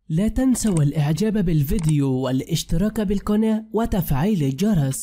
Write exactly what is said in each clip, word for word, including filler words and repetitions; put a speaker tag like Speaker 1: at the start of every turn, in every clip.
Speaker 1: لا تنسوا الإعجاب بالفيديو والاشتراك بالقناة وتفعيل الجرس.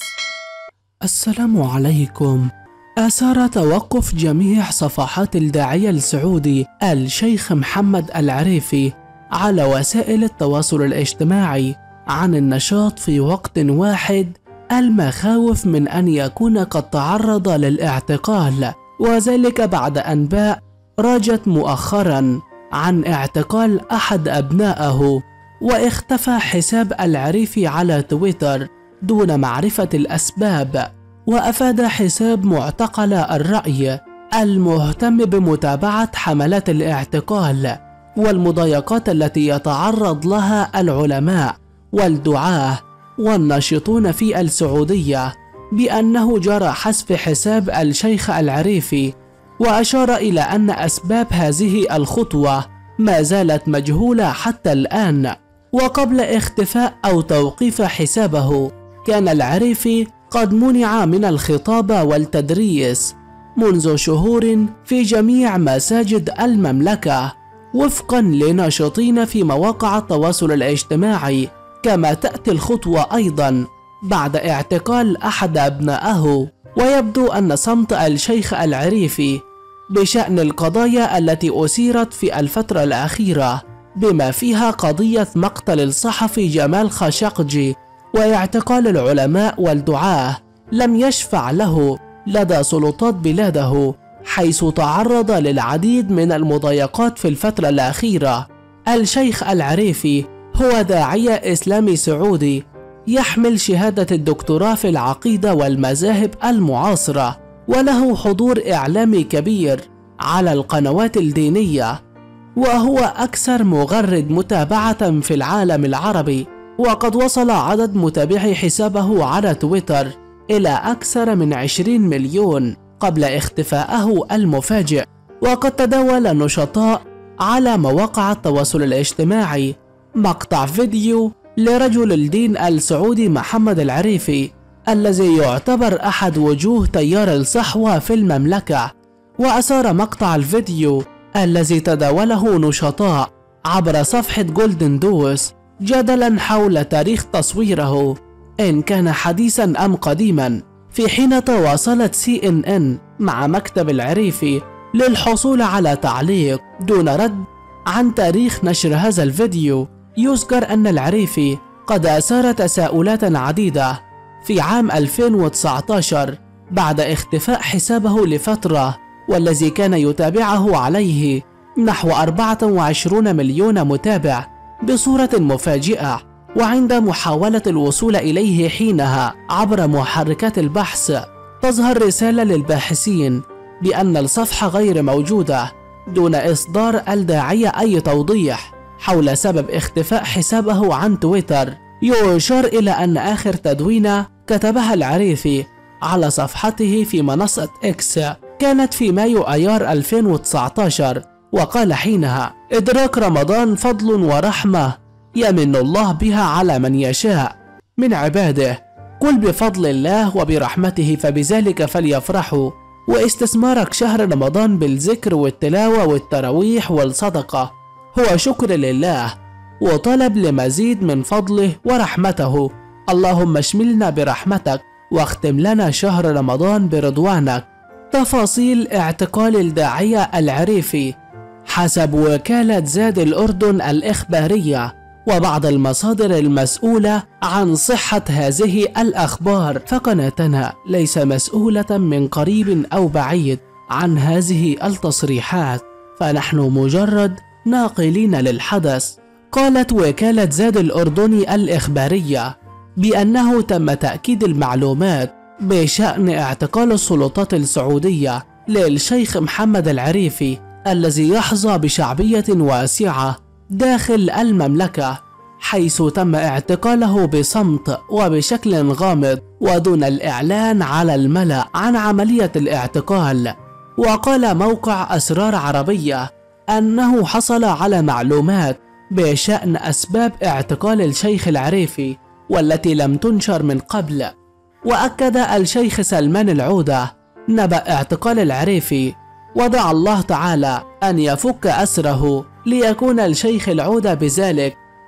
Speaker 1: السلام عليكم. أثار توقف جميع صفحات الداعية السعودي الشيخ محمد العريفي على وسائل التواصل الاجتماعي عن النشاط في وقت واحد المخاوف من أن يكون قد تعرض للاعتقال، وذلك بعد أنباء راجت مؤخرا عن اعتقال أحد أبنائه، واختفى حساب العريفي على تويتر دون معرفة الأسباب. وأفاد حساب معتقل الرأي المهتم بمتابعة حملات الاعتقال والمضايقات التي يتعرض لها العلماء والدعاة والناشطون في السعودية بأنه جرى حذف حساب الشيخ العريفي، وأشار إلى أن أسباب هذه الخطوة ما زالت مجهولة حتى الآن. وقبل اختفاء أو توقيف حسابه كان العريفي قد منع من الخطابة والتدريس منذ شهور في جميع مساجد المملكة وفقا لناشطين في مواقع التواصل الاجتماعي، كما تأتي الخطوة أيضا بعد اعتقال أحد أبنائه. ويبدو أن صمت الشيخ العريفي بشأن القضايا التي أثيرت في الفترة الأخيرة بما فيها قضية مقتل الصحفي جمال خاشقجي واعتقال العلماء والدعاة لم يشفع له لدى سلطات بلاده، حيث تعرض للعديد من المضايقات في الفترة الأخيرة. الشيخ العريفي هو داعية إسلامي سعودي يحمل شهادة الدكتوراه في العقيدة والمذاهب المعاصرة، وله حضور إعلامي كبير على القنوات الدينية، وهو أكثر مغرد متابعة في العالم العربي، وقد وصل عدد متابعي حسابه على تويتر إلى أكثر من عشرين مليون قبل اختفائه المفاجئ. وقد تداول نشطاء على مواقع التواصل الاجتماعي مقطع فيديو لرجل الدين السعودي محمد العريفي الذي يعتبر أحد وجوه تيار الصحوة في المملكة. وأثار مقطع الفيديو الذي تداوله نشطاء عبر صفحة جولدن دوس جدلا حول تاريخ تصويره، إن كان حديثا أم قديما، في حين تواصلت سي إن إن مع مكتب العريفي للحصول على تعليق دون رد عن تاريخ نشر هذا الفيديو. يذكر أن العريفي قد أثار تساؤلات عديدة في عام ألفين وتسعة عشر بعد اختفاء حسابه لفترة، والذي كان يتابعه عليه نحو أربعة وعشرين مليون متابع بصورة مفاجئة. وعند محاولة الوصول إليه حينها عبر محركات البحث تظهر رسالة للباحثين بأن الصفحة غير موجودة دون إصدار الداعية أي توضيح حول سبب اختفاء حسابه عن تويتر. يشار إلى أن آخر تدوينة كتبها العريفي على صفحته في منصة إكس كانت في مايو أيار ألفين وتسعة عشر، وقال حينها: إدراك رمضان فضل ورحمة يمن الله بها على من يشاء من عباده، قل بفضل الله وبرحمته فبذلك فليفرحوا، واستثمارك شهر رمضان بالذكر والتلاوة والتراويح والصدقة هو شكر لله وطلب لمزيد من فضله ورحمته، اللهم اشملنا برحمتك واختم لنا شهر رمضان برضوانك. تفاصيل اعتقال الداعية العريفي حسب وكالة زاد الأردن الإخبارية وبعض المصادر المسؤولة عن صحة هذه الأخبار، فقناتنا ليس مسؤولة من قريب أو بعيد عن هذه التصريحات، فنحن مجرد ناقلين للحدث. قالت وكالة زاد الأردني الإخبارية بأنه تم تأكيد المعلومات بشأن اعتقال السلطات السعودية للشيخ محمد العريفي الذي يحظى بشعبية واسعة داخل المملكة، حيث تم اعتقاله بصمت وبشكل غامض ودون الإعلان على الملأ عن عملية الاعتقال. وقال موقع أسرار عربية أنه حصل على معلومات بشأن أسباب اعتقال الشيخ العريفي والتي لم تنشر من قبل. وأكد الشيخ سلمان العودة نبأ اعتقال العريفي، ودعا الله تعالى أن يفك أسره ليكون الشيخ العودة بذلك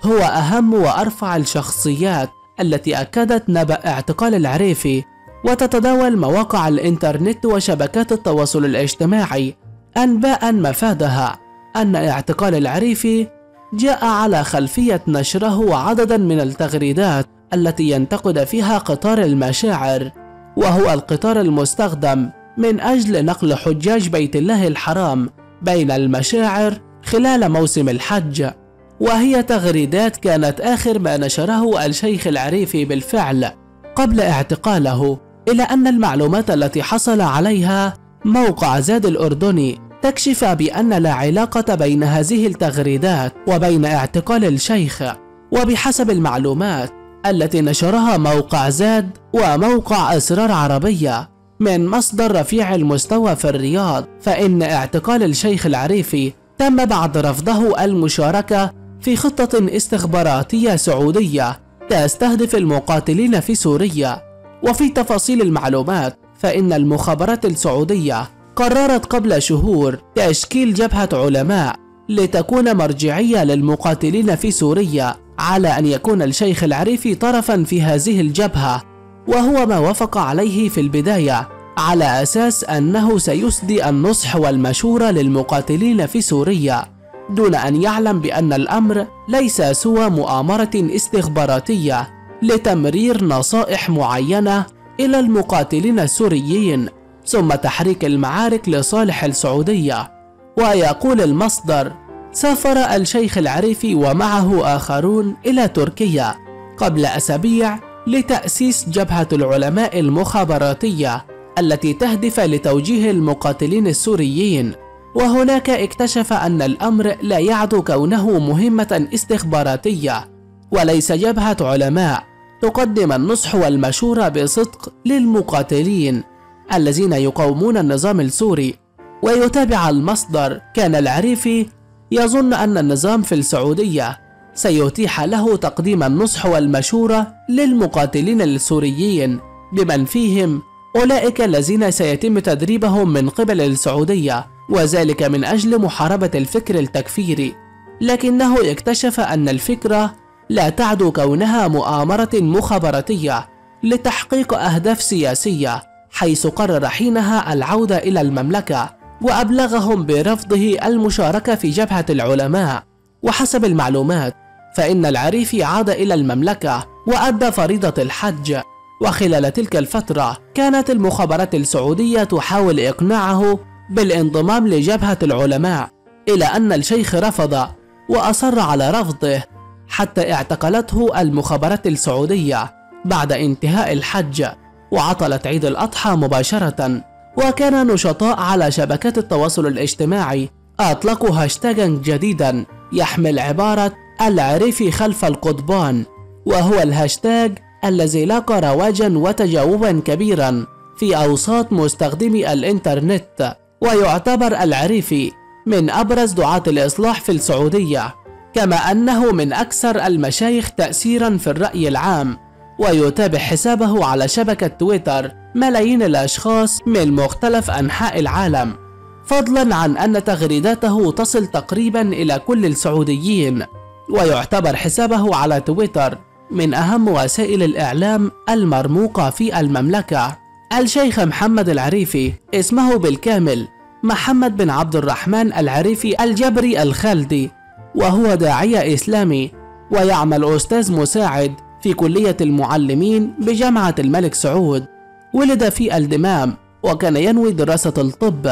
Speaker 1: هو أهم وأرفع الشخصيات التي أكدت نبأ اعتقال العريفي، وتتداول مواقع الإنترنت وشبكات التواصل الاجتماعي أنباء مفادها أن اعتقال العريفي جاء على خلفية نشره عددا من التغريدات التي ينتقد فيها قطار المشاعر، وهو القطار المستخدم من أجل نقل حجاج بيت الله الحرام بين المشاعر خلال موسم الحج، وهي تغريدات كانت آخر ما نشره الشيخ العريفي بالفعل قبل اعتقاله، إلى أن المعلومات التي حصل عليها موقع زاد الأردني تكشف بأن لا علاقة بين هذه التغريدات وبين اعتقال الشيخ. وبحسب المعلومات التي نشرها موقع زاد وموقع أسرار عربية من مصدر رفيع المستوى في الرياض، فإن اعتقال الشيخ العريفي تم بعد رفضه المشاركة في خطة استخباراتية سعودية تستهدف المقاتلين في سوريا. وفي تفاصيل المعلومات فإن المخابرات السعودية قررت قبل شهور تشكيل جبهة علماء لتكون مرجعية للمقاتلين في سوريا، على أن يكون الشيخ العريفي طرفا في هذه الجبهة، وهو ما وافق عليه في البداية على أساس أنه سيسدي النصح والمشورة للمقاتلين في سوريا، دون أن يعلم بأن الأمر ليس سوى مؤامرة استخباراتية لتمرير نصائح معينة إلى المقاتلين السوريين ثم تحريك المعارك لصالح السعودية. ويقول المصدر: سافر الشيخ العريفي ومعه آخرون إلى تركيا قبل أسابيع لتأسيس جبهة العلماء المخابراتية التي تهدف لتوجيه المقاتلين السوريين، وهناك اكتشف أن الأمر لا يعد كونه مهمة استخباراتية وليس جبهة علماء تقدم النصح والمشورة بصدق للمقاتلين الذين يقاومون النظام السوري. ويتابع المصدر: كان العريفي يظن أن النظام في السعودية سيتيح له تقديم النصح والمشورة للمقاتلين السوريين بمن فيهم أولئك الذين سيتم تدريبهم من قبل السعودية، وذلك من أجل محاربة الفكر التكفيري. لكنه اكتشف أن الفكرة لا تعد كونها مؤامرة مخابراتية لتحقيق أهداف سياسية، حيث قرر حينها العودة إلى المملكة وأبلغهم برفضه المشاركة في جبهة العلماء. وحسب المعلومات فإن العريفي عاد إلى المملكة وأدى فريضة الحج، وخلال تلك الفترة كانت المخابرات السعودية تحاول إقناعه بالانضمام لجبهة العلماء، إلى أن الشيخ رفض وأصر على رفضه حتى اعتقلته المخابرات السعودية بعد انتهاء الحج وعطلت عيد الأضحى مباشرة. وكان نشطاء على شبكات التواصل الاجتماعي أطلقوا هاشتاجا جديدا يحمل عبارة العريفي خلف القضبان، وهو الهاشتاج الذي لاقى رواجا وتجاوبا كبيرا في أوساط مستخدمي الإنترنت، ويعتبر العريفي من أبرز دعاة الإصلاح في السعودية، كما أنه من أكثر المشايخ تأثيرا في الرأي العام. ويتابع حسابه على شبكة تويتر ملايين الأشخاص من مختلف أنحاء العالم، فضلا عن أن تغريداته تصل تقريبا إلى كل السعوديين. ويعتبر حسابه على تويتر من أهم وسائل الإعلام المرموقة في المملكة. الشيخ محمد العريفي اسمه بالكامل محمد بن عبد الرحمن العريفي الجبري الخالدي، وهو داعية إسلامي ويعمل أستاذ مساعد في كلية المعلمين بجامعة الملك سعود. ولد في الدمام وكان ينوي دراسة الطب،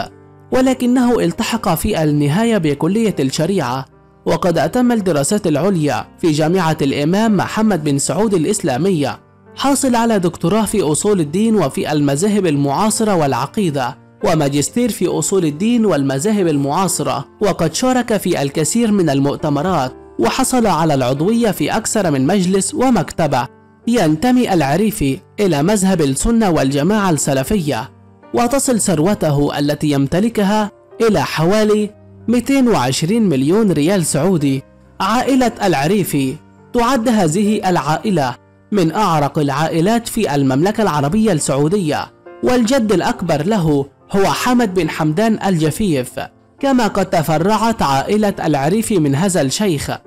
Speaker 1: ولكنه التحق في النهاية بكلية الشريعة، وقد أتم الدراسات العليا في جامعة الإمام محمد بن سعود الإسلامية، حاصل على دكتوراه في أصول الدين وفي المذاهب المعاصرة والعقيدة، وماجستير في أصول الدين والمذاهب المعاصرة. وقد شارك في الكثير من المؤتمرات وحصل على العضوية في أكثر من مجلس ومكتبة. ينتمي العريفي إلى مذهب السنة والجماعة السلفية، وتصل ثروته التي يمتلكها إلى حوالي مئتين وعشرين مليون ريال سعودي. عائلة العريفي تعد هذه العائلة من أعرق العائلات في المملكة العربية السعودية، والجد الأكبر له هو حمد بن حمدان الجفيف. كما قد تفرعت عائلة العريفي من هذا الشيخ،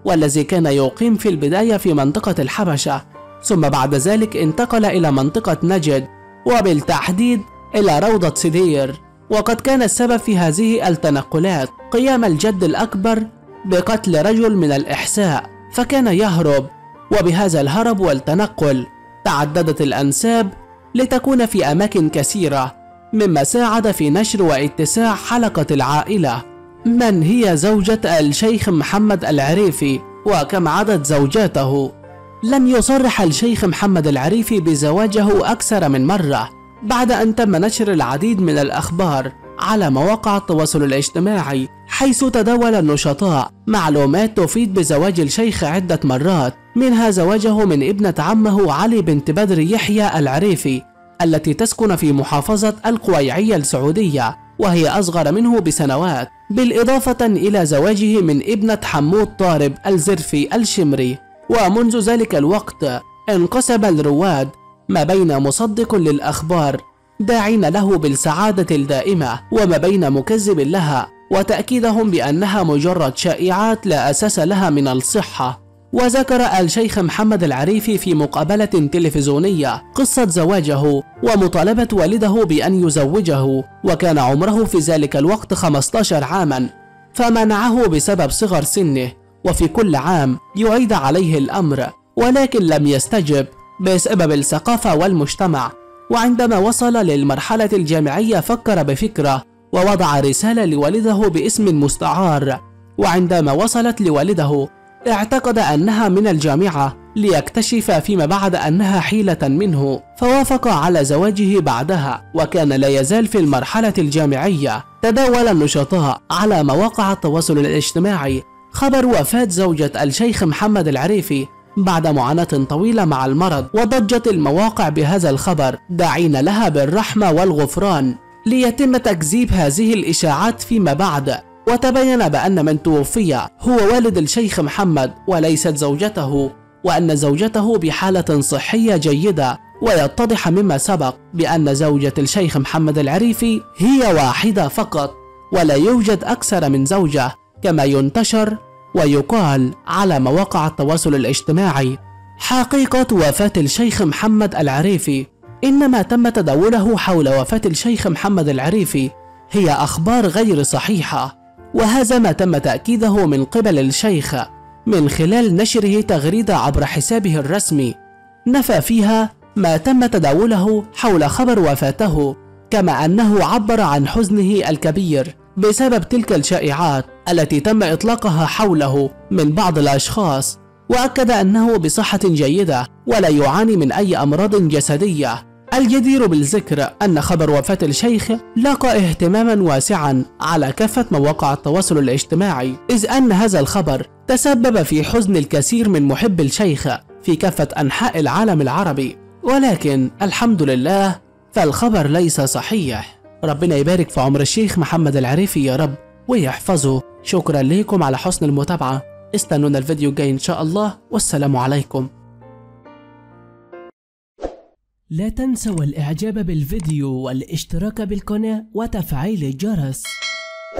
Speaker 1: والذي كان يقيم في البداية في منطقة الحبشة، ثم بعد ذلك انتقل إلى منطقة نجد، وبالتحديد إلى روضة سدير. وقد كان السبب في هذه التنقلات قيام الجد الأكبر بقتل رجل من الإحساء، فكان يهرب، وبهذا الهرب والتنقل تعددت الأنساب لتكون في أماكن كثيرة، مما ساعد في نشر واتساع حلقة العائلة. من هي زوجة الشيخ محمد العريفي وكم عدد زوجاته؟ لم يصرح الشيخ محمد العريفي بزواجه أكثر من مرة، بعد أن تم نشر العديد من الأخبار على مواقع التواصل الاجتماعي، حيث تداول النشطاء معلومات تفيد بزواج الشيخ عدة مرات، منها زواجه من ابنة عمه علي بنت بدر يحيى العريفي التي تسكن في محافظة القويعية السعودية وهي أصغر منه بسنوات، بالإضافة إلى زواجه من ابنة حمود طارب الزرفي الشمري. ومنذ ذلك الوقت انقسم الرواد ما بين مصدق للأخبار داعين له بالسعادة الدائمة، وما بين مكذب لها وتأكيدهم بأنها مجرد شائعات لا أساس لها من الصحة. وذكر الشيخ محمد العريفي في مقابلة تلفزيونية قصة زواجه ومطالبة والده بأن يزوجه، وكان عمره في ذلك الوقت خمسة عشر عاما، فمنعه بسبب صغر سنه، وفي كل عام يعيد عليه الأمر ولكن لم يستجب بسبب الثقافة والمجتمع. وعندما وصل للمرحلة الجامعية فكر بفكرة ووضع رسالة لوالده باسم مستعار، وعندما وصلت لوالده اعتقد أنها من الجامعة ليكتشف فيما بعد أنها حيلة منه، فوافق على زواجه بعدها. وكان لا يزال في المرحلة الجامعية تداول النشطاء على مواقع التواصل الاجتماعي خبر وفاة زوجة الشيخ محمد العريفي بعد معاناة طويلة مع المرض، وضجت المواقع بهذا الخبر داعين لها بالرحمة والغفران ليتم تكذيب هذه الإشاعات فيما بعد. وتبين بأن من توفي هو والد الشيخ محمد وليست زوجته، وأن زوجته بحالة صحية جيدة، ويتضح مما سبق بأن زوجة الشيخ محمد العريفي هي واحدة فقط ولا يوجد أكثر من زوجة كما ينتشر ويقال على مواقع التواصل الاجتماعي. حقيقة وفاة الشيخ محمد العريفي إنما تم تداوله حول وفاة الشيخ محمد العريفي هي أخبار غير صحيحة، وهذا ما تم تأكيده من قبل الشيخ من خلال نشره تغريدة عبر حسابه الرسمي نفى فيها ما تم تداوله حول خبر وفاته، كما أنه عبر عن حزنه الكبير بسبب تلك الشائعات التي تم إطلاقها حوله من بعض الأشخاص، وأكد أنه بصحة جيدة ولا يعاني من أي أمراض جسدية. الجدير بالذكر أن خبر وفاة الشيخ لاقى اهتماما واسعا على كافة مواقع التواصل الاجتماعي، إذ أن هذا الخبر تسبب في حزن الكثير من محب الشيخ في كافة أنحاء العالم العربي، ولكن الحمد لله فالخبر ليس صحيح. ربنا يبارك في عمر الشيخ محمد العريفي يا رب ويحفظه. شكرا لكم على حسن المتابعة، استنونا الفيديو الجاي إن شاء الله، والسلام عليكم. لا تنسوا الإعجاب بالفيديو والاشتراك بالقناة وتفعيل الجرس.